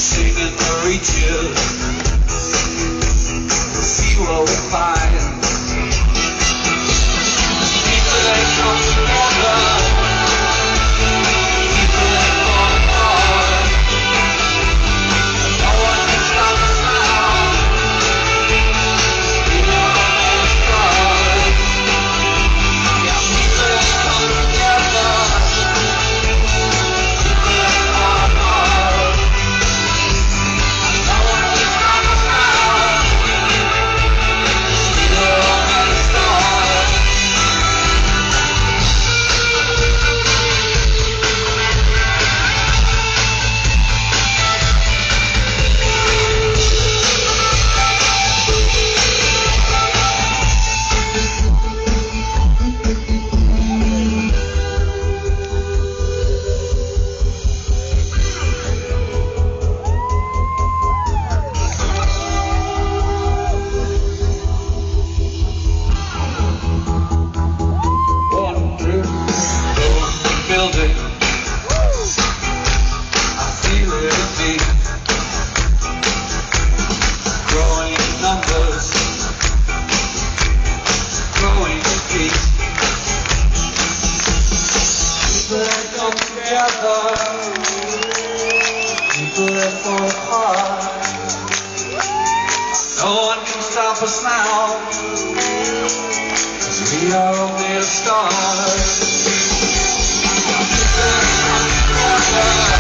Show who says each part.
Speaker 1: Singing the reaches, we'll see what we find. People that come together, people that fall apart. No one can stop us now. We know where to start. Yeah, people that come together, people that fall apart. No one can stop us now. We know where to start. Wandering the building, I feel it deep. Growing numbers, growing feet. People that come together, people that fall apart. No one can stop us now, 'cause we are only the start. People that come together.